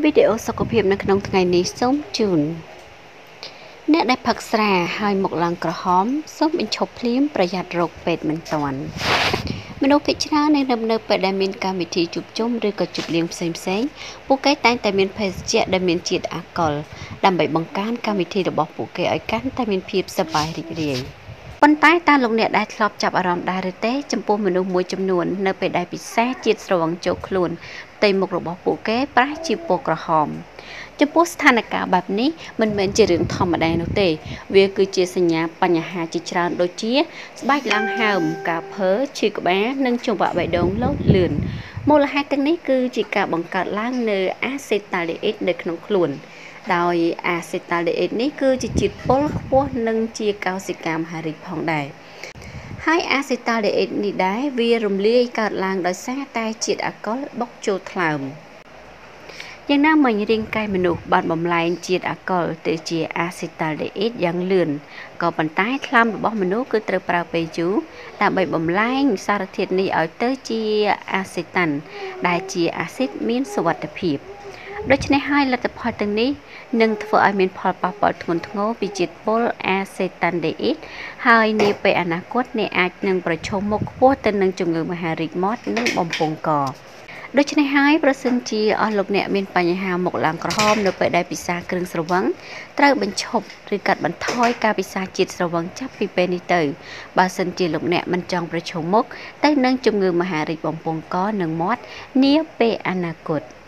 វីដេអូសុខភាពនៅក្នុងថ្ងៃនេះសូមជូនអ្នកដែលផឹកស្រាហើយមុខឡើងក្រហមសូមបញ្ឈប់ភ្លាមប្រយ័ត្នរោគពេទ្យមិនទាន់មនុស្សភាគច្រើននៅពេលដែលមានកម្មវិធីជួបជុំឬក៏ជប់លៀងផ្សេងពួកគេតែងតែមានភេសជ្ជៈដែលមានជាតិអាល់កុលដើម្បីបង្កើនកម្មវិធីរបស់ពួកគេឲ្យកាន់តែមានភាពសប្បាយរីករាយប៉ុន្តែតើលោកអ្នកដែលធ្លាប់ចាប់អារម្មណ៍ដែរឬទេចំពោះមនុស្សមួយចំនួននៅពេលដែលពិសេសជាតិស្រវឹងចូលខ្លួនផ្ទៃមុខរបស់ពួកគេប្រែជាពណ៌ក្រហមចំពោះស្ថានភាពបែបនេះមិនមែនជារឿងធម្មតានោះទេវាគឺជាសញ្ញាបញ្ហាជាច្រើនដូចជាស្បែកឡើងហើមការភើឈឺក្បាលនិងចង្វាក់បេះដូងលោតលឿនមូលហេតុទាំងនេះគឺជាការបង្កើតឡើងនៅអាសេតាលីអ៊ីតនៅក្នុងខ្លួនដោយអាសេតាលីអ៊ីតនេះគឺជាជាតិពុលខ្ពស់និងជាកោសិកាមហារីកផងដែរហើយអាសេតាលីអ៊ីតនេះដែរវារំលាយកើតឡើងដោយសារតែជាតិអាល់កុលបុកចូលថ្លើមយ៉ាងណាមិញរាងកាយមនុស្សបានបំលែងជាតិអាល់កុលទៅជាអាសេតាលីអ៊ីតយ៉ាងលឿនក៏ប៉ុន្តែថ្លើមរបស់មនុស្សគឺត្រូវប្រើពេលយូរដើម្បីបំលែងសារធាតុនេះឲ្យទៅជាអាសេតានដែលជាអាស៊ីតមានសុវត្ថិភាពដូច្នេះហើយលទ្ធផលទាំងនេះនឹងធ្វើឲ្យមានផលប៉ះពាល់ធ្ងន់ធ្ងរពីជាតិពុលអាសេតានដេអ៊ីតហើយនាពេលអនាគតអ្នកអាចនឹងប្រឈមមុខខ្ពស់ទៅនឹងជំងឺមហារីកមាត់និងបំពង់កដូច្នេះហើយប្រសិនជាអស់លោកអ្នកមានបញ្ហាមុខឡើងក្រហមនៅពេលដែលពិសាគ្រឿងស្រវឹងត្រូវបញ្ឈប់ឬកាត់បន្ថយការពិសាជាតិស្រវឹងចាប់ពីពេលនេះទៅបើសិនជាលោកអ្នកមិនចង់ប្រឈមមុខទៅនឹងជំងឺមហារីកបំពង់កនិងមាត់នាពេលអនាគត